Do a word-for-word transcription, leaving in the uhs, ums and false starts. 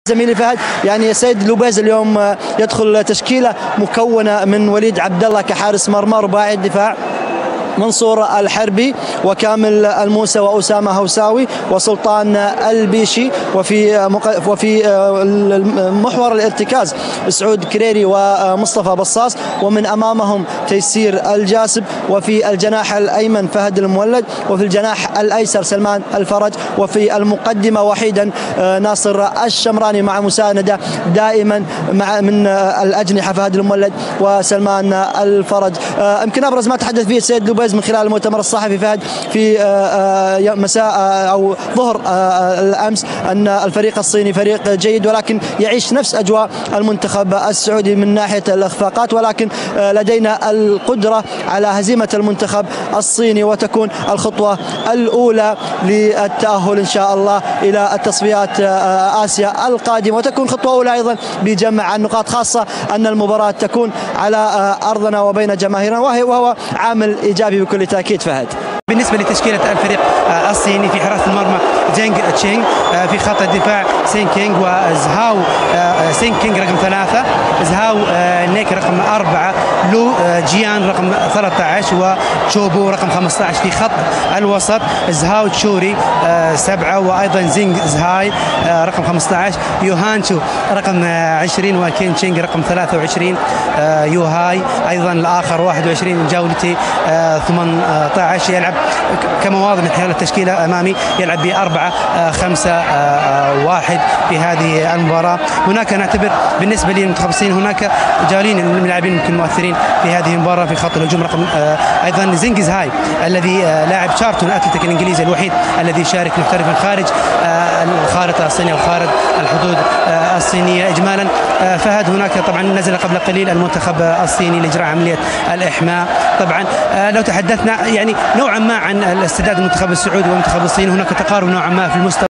زميلي فهد، يعني سيد لوبيز اليوم يدخل تشكيله مكونه من وليد عبد الله كحارس مرمى، رباعي الدفاع منصور الحربي وكامل الموسى وأسامة هوساوي وسلطان البيشي، وفي وفي محور الارتكاز سعود كريري ومصطفى بصاص، ومن أمامهم تيسير الجاسب، وفي الجناح الأيمن فهد المولد، وفي الجناح الأيسر سلمان الفرج، وفي المقدمة وحيدا ناصر الشمراني مع مساندة دائما مع من الأجنحة فهد المولد وسلمان الفرج. يمكن أبرز ما تحدث فيه السيد لوبيز من خلال المؤتمر الصحفي فهد في مساء أو ظهر الأمس أن الفريق الصيني فريق جيد، ولكن يعيش نفس أجواء المنتخب السعودي من ناحية الإخفاقات، ولكن لدينا القدرة على هزيمة المنتخب الصيني، وتكون الخطوة الأولى للتأهل إن شاء الله إلى التصفيات آسيا القادمة، وتكون خطوة أولى أيضا بجمع النقاط، خاصة أن المباراة تكون على أرضنا وبين جماهيرنا، وهو عامل إيجابي بكل تأكيد. فهد، بالنسبة لتشكيلة الفريق الصيني في حراسة المرمى جينغ تشينغ، في خط الدفاع سين كينغ وزهاو سين كينغ رقم ثلاثة، زهاو نيك رقم أربعة، لو جيان رقم ثلاثة عشر، وشوبو رقم خمسة عشر. في خط الوسط زهاو تشوري سبعة، وأيضا زينغ زهاي رقم خمسة عشر، يوهانشو رقم عشرين، وكين تشينغ رقم ثلاثة وعشرين، يوهاي أيضا الآخر واحد وعشرين، جولتي ثمانية عشر. يلعب كما واضح من خلال التشكيلة أمامي، يلعب بأربعة خمسة واحد في هذه المباراة. هناك نعتبر بالنسبة للمنتخب الصيني هناك جالين من اللاعبين يمكن مؤثرين في هذه المباراة في خط الهجوم، رقم أيضا زينغ زهاي الذي لاعب شارتون أتلتيك الإنجليزي الوحيد الذي شارك محترفا خارج الخارطة الصينية وخارج الحدود الصينية إجمالا. فهد، هناك طبعا نزل قبل قليل المنتخب الصيني لإجراء عملية الإحماء. طبعا لو تحدثنا يعني نوعا ما عن استعداد المنتخب السعودي والمنتخب الصيني، هناك تقارب نوعا ما في المستوى.